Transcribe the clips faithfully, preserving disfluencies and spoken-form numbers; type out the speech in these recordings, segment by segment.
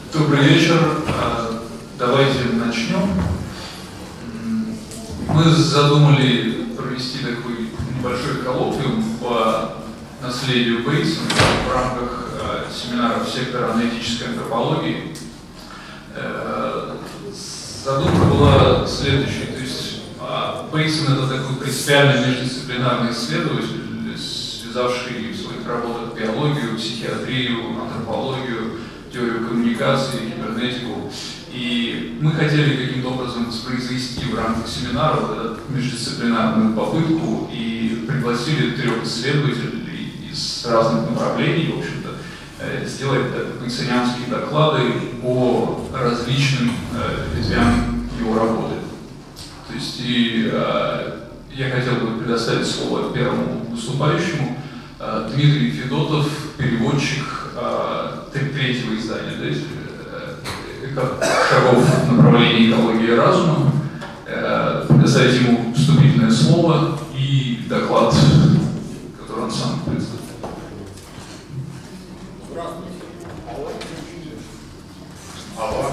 Добрый вечер. Давайте начнем. Мы задумали провести такой небольшой коллоквиум по наследию Бейтсона в рамках семинаров сектора аналитической антропологии. Задумка была следующей. То есть Бейтсон — это такой принципиальный междисциплинарный исследователь, связавший в своих работах биологию, психиатрию, антропологию, теорию коммуникации, кибернетику. И мы хотели каким-то образом воспроизвести в рамках семинара вот эту междисциплинарную попытку и пригласили трех исследователей из разных направлений, в общем-то, сделать бейтсонианские доклады по различным ветвям его работы. То есть и, я хотел бы предоставить слово первому выступающему, Дмитрий Федотов, переводчик третьего издания, да, если, шагов в направлении экологии разума, предоставить ему вступительное слово и доклад, который он сам представит. Здравствуйте. Алло.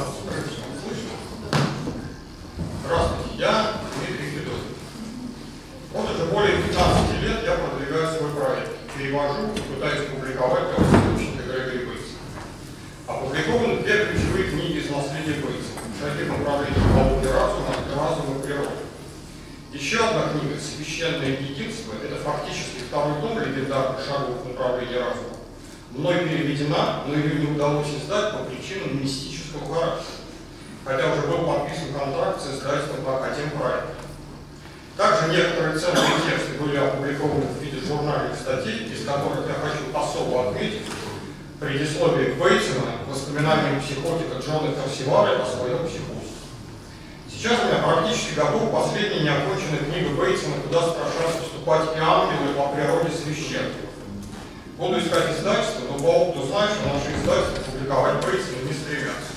Здравствуйте, я Дмитрий Федотов. Вот уже более пятнадцати лет я продвигаю свой проект. Перевожу и пытаюсь публиковать источники Грегори Бейтсона. Опубликованы две ключевые книги из наследия Бейтсона. Шаги в направлении экологии разума и разума природы. Еще одна книга «Священное единство» — это фактически второй том легендарных шагов в направлении разума. Мной переведена, но ее не удалось издать по причинам мистического характера, хотя уже был подписан контракт с издательством по Академпроекту. Также некоторые ценные тексты были опубликованы в виде журнальных статей, из которых я хочу особо отметить предисловие к Бейтсону, воспоминания психотика Джона Персиваля о своем психозе. Сейчас у меня практически готова последняя неоконченная книга Бейтсона «Куда страшатся вступать и ангелы по природе священства». Буду искать издательство, но по опыту знаю, что наши издательства публиковать Бейтсона не стремятся.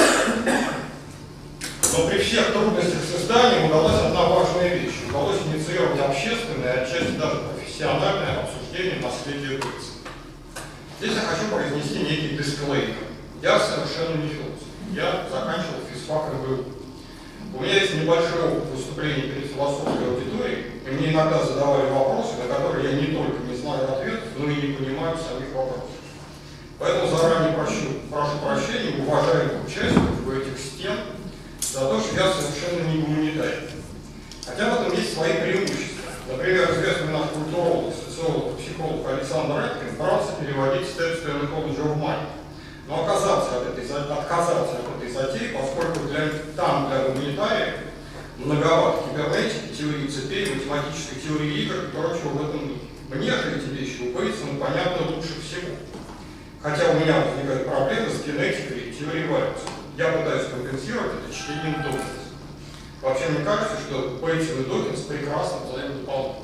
Но при всех трудностях с изданием удалась одна важная вещь. Удалось инициировать общественное, отчасти даже профессиональное обсуждение наследия Бейтсона. Здесь я хочу произнести некий дисклеймер. Я совершенно не философ. Я заканчивал физфак эр гэ у. У меня есть небольшой опыт выступлений перед философской аудиторией, и мне иногда задавали вопросы, на которые я не только не знаю ответов, но и не понимаю самих вопросов. Поэтому заранее прошу, прошу прощения у уважаемых участников этих стен за то, что я совершенно не гуманитарий. Хотя в этом есть свои преимущества. Например, известный наш культуролог, социолог, психолог Александр Эткин брался переводить Steps to an Ecology of Mind. Но оказаться от этой, отказаться от этой затеи, поскольку для, там для гуманитариев многовато кибернетики, теории цепей, математической теории игр и прочего в этом мире. Мне же эти вещи у Бейтсона понятны лучше всего. Хотя у меня возникают проблемы с генетикой и теорией эволюции. Я пытаюсь компенсировать это чтением Докинса. Вообще, мне кажется, что Бейтсон и Докинс прекрасно взаимодополняются.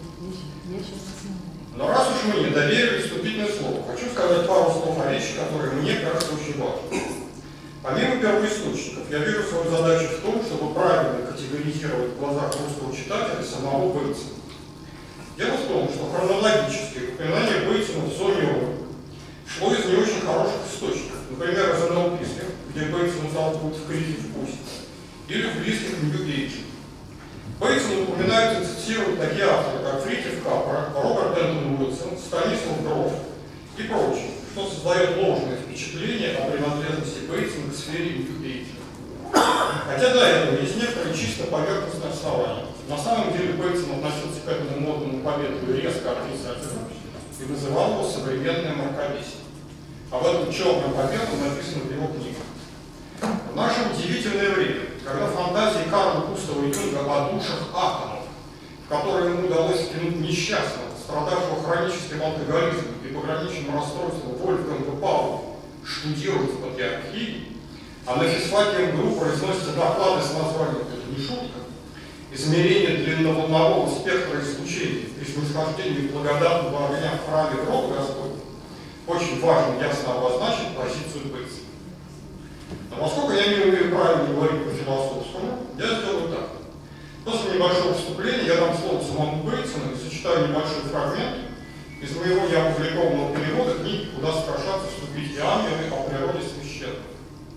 Но раз уж мы не доверили вступительное слово, хочу сказать пару слов о вещи, которые мне кажутся очень важными. Помимо первоисточников, я вижу свою задачу в том, чтобы правильно категоризировать в глазах русского читателя самого Бейтсона. Дело в том, что хронологически упоминание Бейтсона в зоне рода шло из не очень хороших источников. Например, из эн эл пи-ских, где Бейтсон сталкивают в кризисе в пусть, или в близких Нью-Эйджи. Бейтсон упоминают и цитируют такие авторы, как Фритьев Капра, Роберт Энтон Уилсон, Станислав Гроф и прочие, что создает ложное впечатление о принадлежности Бейтсона к сфере Нью-Эйджи. Хотя до этого есть некоторые чисто поверхностные основания. На самом деле Бейтсон относился к этому модному поветрию резко отрицательно и называл его современное мракобесие. Об этом черном по белому написано в его книгах. В наше удивительное время, когда фантазии Карла Густава Юнга о душах атомов, в которые ему удалось втянуть несчастного, страдавшего хроническим алкоголизмом и пограничным расстройством Вольфганга Пауля, штудируют в патриархии, а на физфаке эм гэ у произносятся доклады с названием «Это не шутка», измерение длинноволнового спектра излучений при снисхождении благодатного огня в храме гроба Господня, очень важно ясно обозначить позицию Бейтсона. Но поскольку я не умею правильно говорить по-философскому, я сделаю так. После небольшого вступления я дам слово самому Бейтсону и сочетаю небольшой фрагмент из моего неопубликованного перевода книги «Куда страшатся вступить и ангелы о природе священства».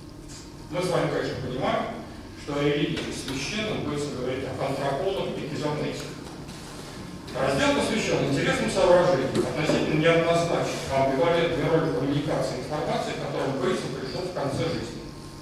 Мы с вами, конечно, понимаем, что о религии и священном Бейтсон говорит о антропологах и кизанетиках. Раздел посвящен интересным соображениям относительно неоднозначных, а амбивалентной роли коммуникации и информации, к которым Бейтсон пришел в конце жизни.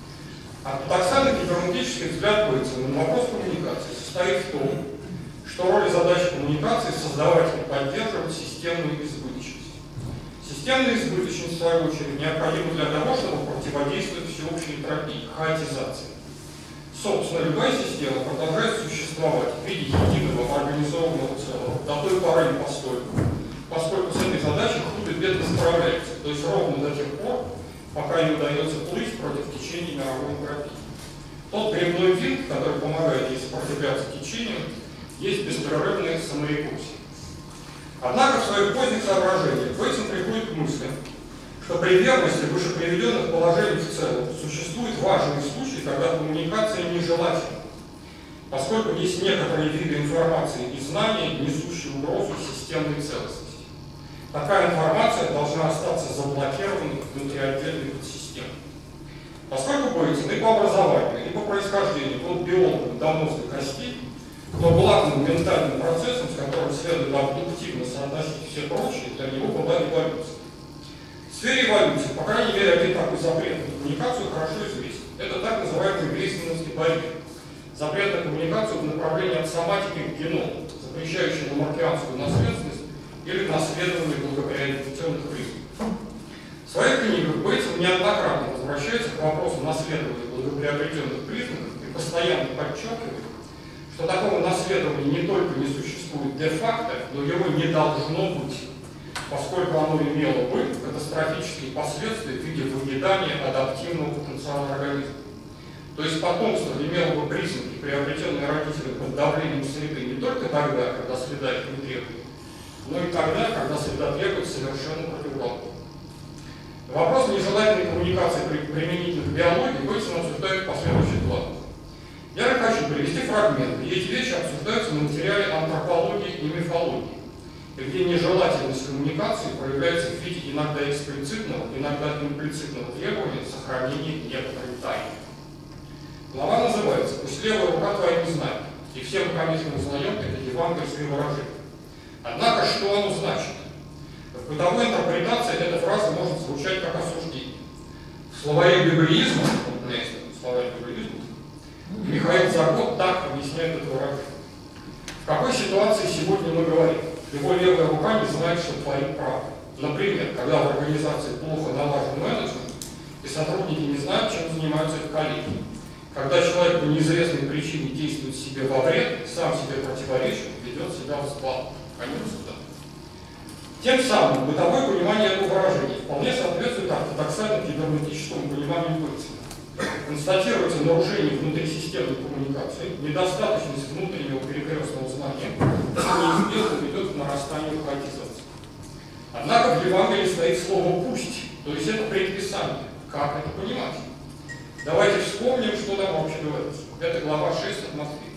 Ортодоксально-кибернетический взгляд Бейтсона на вопрос коммуникации состоит в том, что роль и задача коммуникации создавать и поддерживать системную избыточность. Системная избыточность, в свою очередь, необходима для того, чтобы противодействовать всеобщей энтропии, хаотизации. Собственно, любая система продолжает существовать в виде единого организованного целого до той поры и постольку, поскольку с этой задачей худо-бедно справляется, то есть ровно до тех пор, пока не удается плыть против течения мировой энтропии. Тот гребной винт, который помогает ей сопротивляться течению, есть беспрерывная саморекурсия. Однако в своих поздних соображениях Бейтсон приходит к мысли, что при верности вышеприведенных положений в целом существует важный случай, когда коммуникация нежелательна, поскольку есть некоторые виды информации и знания, несущие угрозу системной целостности. Такая информация должна остаться заблокированной внутри отдельной подсистемы. Поскольку Бейтсон и по образованию, и по происхождению был биологом до мозга костей, то главным ментальным процессом, с которым следует абдуктивно соотносить все прочие, для него была эволюция. В сфере эволюции, по крайней мере, один такой запрет на коммуникацию хорошо известен. Это так называемый Грейсмановский барьер. Запрет на коммуникацию в направлении от соматики к геному, запрещающий на маркианскую наследственность или наследование благоприобретенных признаков. В своих книгах Бейтсон неоднократно возвращается к вопросу наследования благоприобретенных признаков и постоянно подчеркивает, что такого наследования не только не существует де-факто, но его не должно быть, поскольку оно имело бы катастрофические последствия в виде выедания адаптивного потенциала организма. То есть потомство имело бы признаки, приобретенные родителями под давлением среды, не только тогда, когда среда их не требует, но и тогда, когда среда требует совершенно противоположного. Вопрос нежелательной коммуникации применительно к биологии Бейтсон обсуждает в последующих главах. Я хочу привести фрагменты, и эти вещи обсуждаются на материале антропологии и мифологии, где нежелательность коммуникации проявляется в виде иногда эксплицитного, иногда имплицитного требования сохранения некоторой тайны. Глава называется «Пусть левая рука твоя не знает», и все мы, конечно, узнаем это евангельское выражение. Однако, что оно значит? В бытовой интерпретации эта фраза может звучать как осуждение. В словаре библеизма, вот у меня есть словарь библеизма, Михаил Загот так объясняет это выражение. В какой ситуации сегодня мы говорим? Его левая рука не знает, что творит правда. Например, когда в организации плохо налажен менеджмент, и сотрудники не знают, чем занимаются их коллеги. Когда человек по неизвестной причине действует себе во вред, сам себе противоречит, ведет себя в сбал. Конец суда. Тем самым бытовое понимание этого выражения вполне соответствует ортодоксально-кибернетическому пониманию Бейтсона. Констатируется нарушение внутрисистемной коммуникации, недостаточность внутреннего перекрестного знания, что неизбежно ведет к нарастанию хаотизации. Однако в Евангелии стоит слово «пусть», то есть это предписание. Как это понимать? Давайте вспомним, что там вообще говорится. Это глава шесть от Матфея.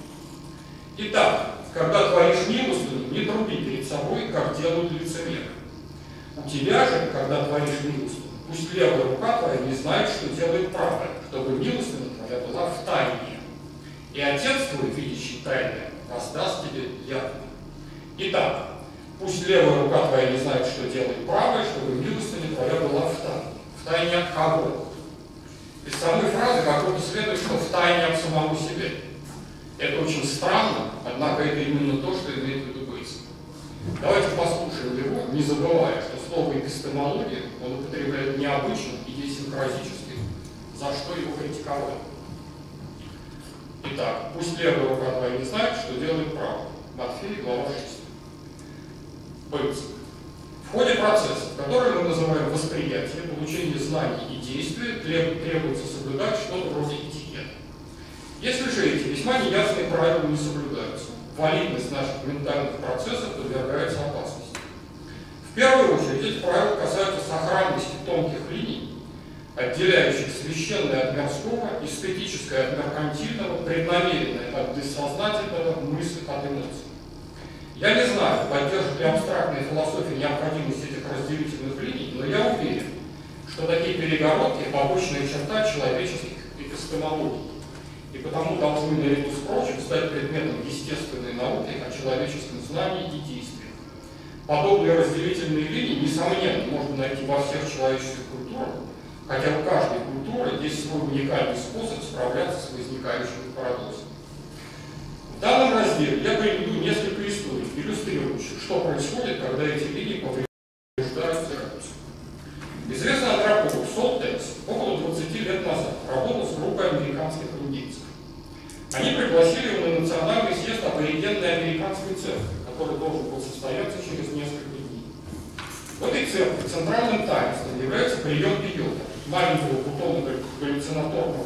Итак, когда творишь милостыню, не труби перед собой, как делают лицемеры. У тебя же, когда творишь милостыню, пусть левая рука твоя не знает, что делает правая, чтобы милостыня твоя была в тайне. И Отец твой, видящий тайное, воздаст тебе явно. Итак, пусть левая рука твоя не знает, что делает правая, чтобы милостыня твоя была в тайне. В тайне от кого? Из самой фразы как будто следует, что в тайне от самого себя. Это очень странно, однако это именно то, что имеет в виду Бейтсон. Давайте послушаем его, не забывая, что слово эпистемология он употребляет необычно и идиосинкразически, за что его критиковали. Итак, пусть левая рука твоя не знает, что делает правая. Матфея, глава шесть. Бейтсон. В ходе процесса, который мы называем восприятие, получение знаний и действия, требуется соблюдать что-то вроде этикета. Если же эти весьма неясные правила не соблюдаются, валидность наших ментальных процессов подвергается опасности. В первую очередь эти правила касаются сохранности тонких линий, отделяющих священное от мирского, эстетическое от меркантильного, преднамеренное от бессознательного, мысль от эмоций. Я не знаю, поддержит ли абстрактная философия необходимость этих разделительных линий, но я уверен, что такие перегородки – побочная черта человеческих эпистемологии, и потому должны наряду с прочим стать предметом естественной науки о человеческом знании и действии. Подобные разделительные линии, несомненно, можно найти во всех человеческих культурах, хотя у каждой культуры есть свой уникальный способ справляться с возникающими парадоксами. В данном разделе я приведу несколько историй, иллюстрирующих, что происходит, когда эти линии повреждают церковь. Известный антрополог Сол Текс около двадцати лет назад работал с группой американских индейцев. Они пригласили его на национальный съезд аборигенной американской церкви, который должен был состояться через несколько дней. В этой церкви центральным таинством является прием пиота, маленького бутона галлюцинаторного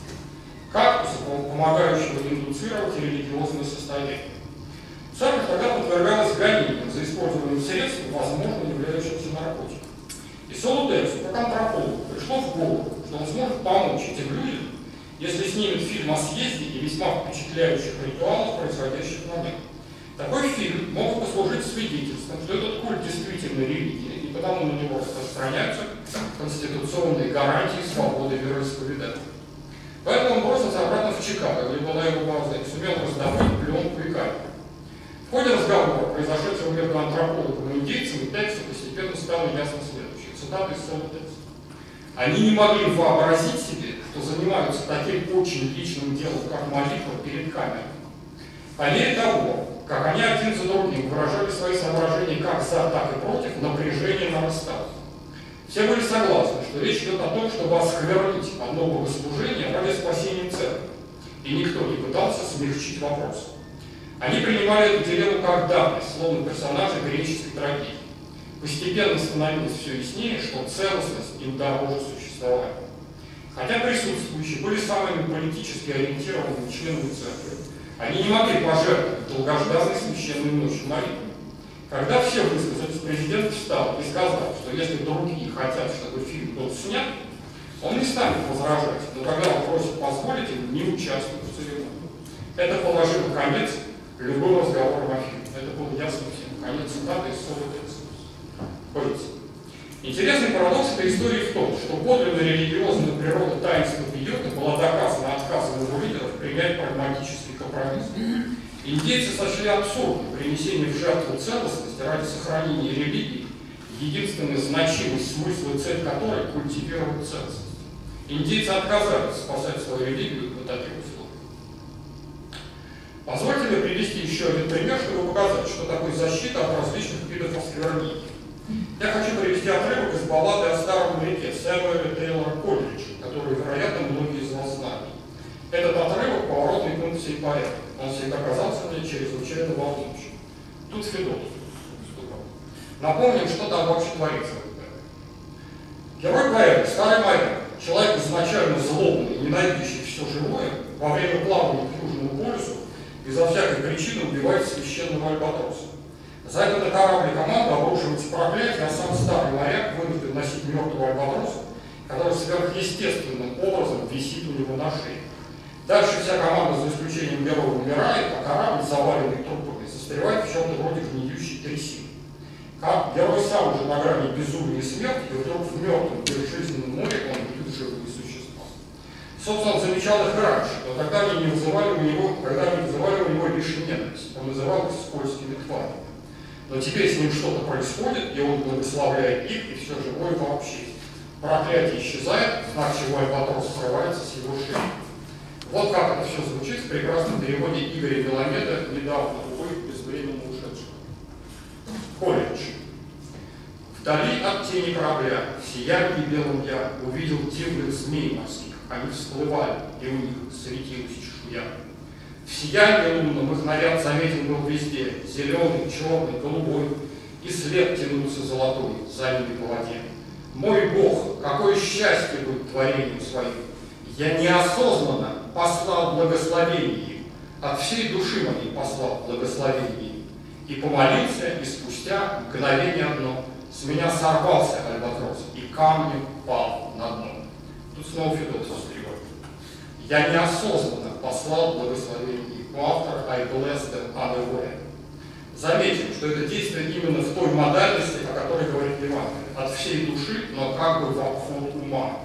кактуса, помогающего индуцировать религиозное состояние. Церковь тогда подвергалась гонениям за использованием средств, возможно, являющихся наркотиком. И Солу Тексу, как антропологу, пришло в голову, что он сможет помочь этим людям, если снимет фильм о съезде и весьма впечатляющих ритуалах, происходящих на нем. Такой фильм мог бы послужить свидетельством, что этот культ действительно религия, и потому на него распространяются конституционные гарантии свободы вероисповедания. Поэтому он бросился обратно в Чикаго, где была его база, и сумел раздобыть пленку и камеру. В ходе разговора, произошедшего между антропологом и индейцем, Тексу постепенно стало ясно следующее. Цитата из Сола Текса. Они не могли вообразить себе, что занимаются таким очень личным делом, как молитва перед камерой. По мере того, как они один за другим выражали свои соображения как за, так и против, напряжение нарастало. Все были согласны, что речь идет о том, чтобы осквернить одно богослужение ради спасения церкви, и никто не пытался смягчить вопрос. Они принимали эту дилемму как данность, словно персонажи греческой трагедии. Постепенно становилось все яснее, что целостность им дороже существования. Хотя присутствующие были самыми политически ориентированными членами церкви, они не могли пожертвовать долгожданной священной ночью молитвы. Когда все высказались, президент встал и сказал, что если другие хотят, чтобы фильм был снят, он не станет возражать, но когда он просит позволить им не участвовать в церемонии. Это положило конец любым разговорам о фильме. Это было ясно всем. Конец цитаты из Сола Текса. Интересный парадокс этой истории в том, что подлинно религиозная природа таинства пиота была доказана отказом его лидеров принять прагматический компромисс. Индейцы сочли абсурдным принесение в жертву целостности ради сохранения религии, единственная значимость, смысл и цель которой культивировать целостность. Индейцы отказались спасать свою религию на таких условиях. Позвольте мне привести еще один пример, чтобы показать, что такое защита от различных видов осквернений. Я хочу привести отрывок из баллады о старом моряке Сэмюэля Тейлора Колриджа, которую, вероятно, многие из вас знают. Этот отрывок — поворотный пункт всей поэмы. Он всегда казался мне чрезвычайно волнующим. Тут Федот выступал. Напомним, что там вообще творится. Герой поэмы, старый моряк, человек изначально злобный, ненавидящий все живое, во время плавания к Южному полюсу безо всякой причины убивает священного альбатроса. За это на корабле команды обрушивается проклятие, а сам старый моряк вынужден носить мертвого альбатроса, который сверхъестественным образом висит у него на шее. Дальше вся команда, за исключением героя, умирает, а корабль, заваленный трупами, застревает в чем-то вроде гниющей трясины. Как герой сам уже на грани безумия и смерти, и вдруг в мертвом безжизненном море он видит живые существа. Собственно, он замечал их раньше, но тогда они не вызывали у него, когда они вызывали у него лишь ненависть. Он называл их скользкими тварями. Но теперь с ним что-то происходит, и он благословляет их, и все живое вообще. Проклятие исчезает, знак чего альбатрос срывается с его шеи. Вот как это все звучит в прекрасном переводе Игоря Меламеда, недавно, увы, безвременно ушедшего. Колледж. Вдали от тени корабля, в сиянии белом я увидел дивных змей морских. Они всплывали, и у них светилась чешуя. В сиянии лунном их наряд заметен был везде, зеленый, черный, голубой, и след тянулся золотой за ними по воде. Мой Бог, какое счастье быть творением своим! Я неосознанно послал благословение им, от всей души моей послал благословение им, и помолился, и спустя мгновение одно с меня сорвался альбатрос, и камнем пал на дно. Тут снова Федот встревает. Я неосознанно послал благословение им. У автора I blessed them unaware. Заметим, что это действие именно в той модальности, о которой говорит Евангелие. От всей души, но как бы в обход ума.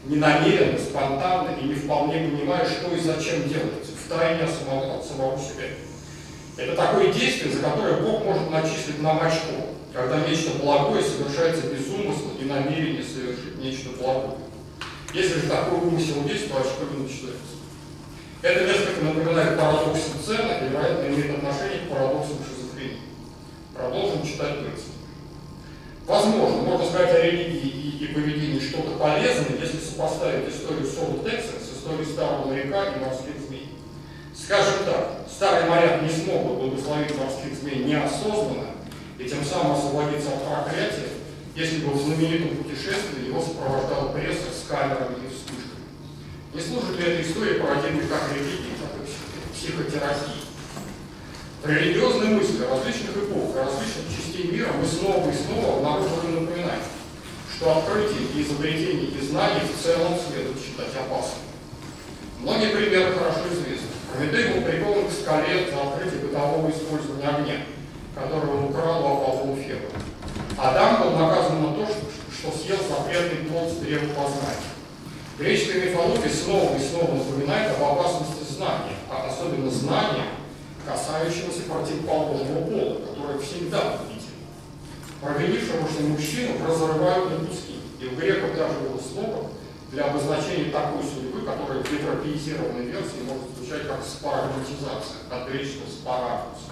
ненамеренно, спонтанно и не вполне понимая, что и зачем делается, втайне от самого, от самого себя. Это такое действие, за которое Бог может начислить нам очко, когда нечто благое совершается без умысла и намерения совершить нечто благое. Если же такой умысел есть, то очко не начисляется. Это несколько напоминает парадокс Цена и, вероятно, имеет отношение к парадоксам шизофрении. Продолжим читать текст. Возможно, можно сказать о религии и, и поведении что-то полезное, если сопоставить историю Соло Текса с историей старого моряка и морских змей. Скажем так, старый моряк не смог бы благословить морских змей неосознанно и тем самым освободиться от проклятия, если бы в знаменитом путешествии его сопровождала пресса с камерами и вспышками. Не служит ли эта история парадигмой как религии, так и психотерапии? В религиозной мысли различных эпох и различных частей мира мы снова и снова обнаруживаем напоминание, что открытие и изобретение и знаний в целом следует считать опасным. Многие примеры хорошо известны. Прометей был прикован к скале за открытие бытового использования огня, который он украл у Аполлона Феба. Адам был наказан на то, что, что съел запретный плод с древа познания. Греческая мифология снова и снова напоминает об опасности знания, а особенно знания, касающегося противоположного пола, которое всегда победит. Провинившегося мужчину разрывают на куски, и у греков даже было слово для обозначения такой судьбы, которая в европеизированной версии может звучать как спарагматизация, от греческого спарагмус.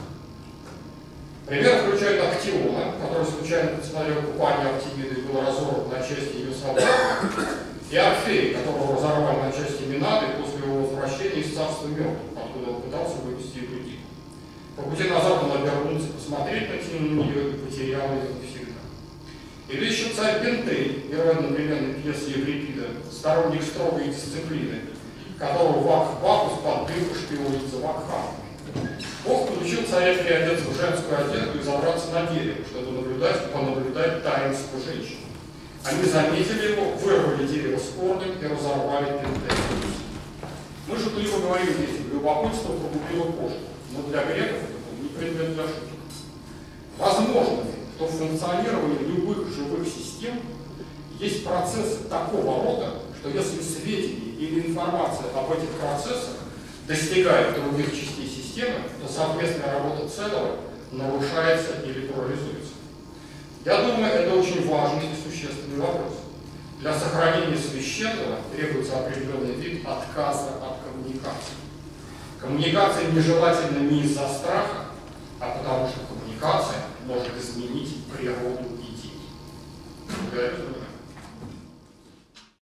Пример включает Актиона, который случайно посмотрел купание Артемиды и был разорван на части ее собрата, и Орфея, которого разорвали на части Минады после его возвращения из царства мертвых, откуда он пытался вывести Евридику. По пути назад он обернулся посмотреть на нее и потерял ее навсегда. Или еще царь Пентей, герой одновременной пьесы Еврипида, сторонник строгой дисциплины, которого Бакхус подбил шпионить за Вакханом. Бог получил царя переодеться в женскую одежду и забраться на дерево, чтобы наблюдать, понаблюдать таинство женщин. Они заметили его, вырвали дерево с корнем и разорвали Пентея. Мы шутливо говорим здесь, любопытство погубило кошку, но для греков это был не предмет для шуток. Возможно ли, что в функционировании любых живых систем есть процессы такого рода, что если сведения или информация об этих процессах достигает других частей системы, то совместная работа целого нарушается или плурализуется? Я думаю, это очень важный и существенный вопрос. Для сохранения священного требуется определенный вид отказа от коммуникации. Коммуникация нежелательна не из-за страха, а потому что коммуникация может изменить природу идей.